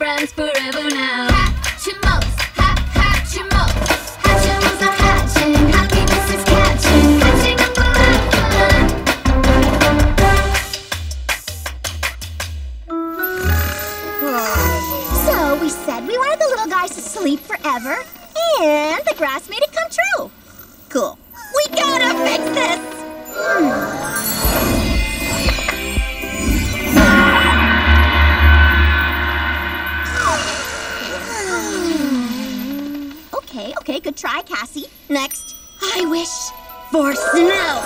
friends forever now. Hatchimals, Hatchimals. Hatchimals are hatching, happiness is catching, catching up So we said we wanted the little guys to sleep forever, and the grass made it come true. Cool. We gotta fix this! Okay, good try, Cassie. Next, I wish for snow.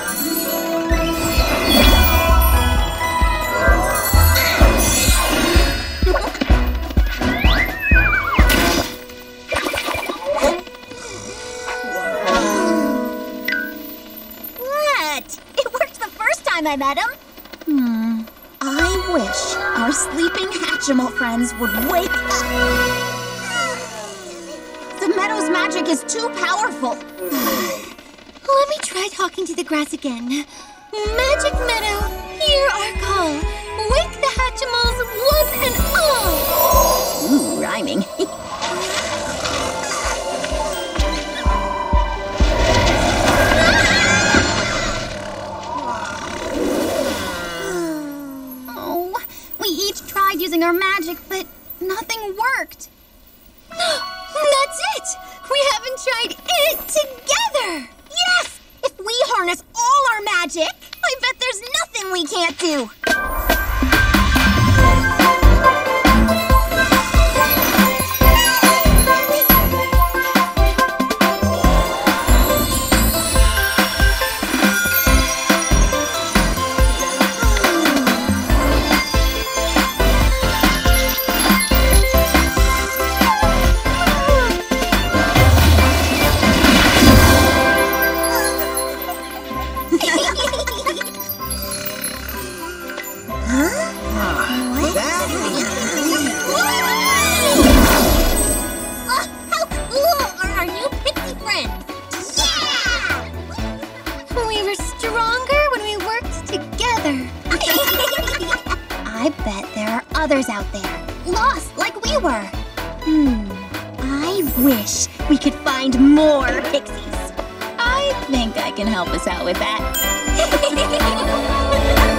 What? It worked the first time I met him. I wish our sleeping Hatchimal friends would wake up. The meadow's magic is too powerful. Let me try talking to the grass again. Magic Meadow, hear our call. Wake the Hatchimals one and all. Ooh, rhyming. Oh, we each tried using our magic, but nothing worked. That's it! We haven't tried it together! Yes! If we harness all our magic, I bet there's nothing we can't do! I bet there are others out there, lost like we were. I wish we could find more pixies. I think I can help us out with that.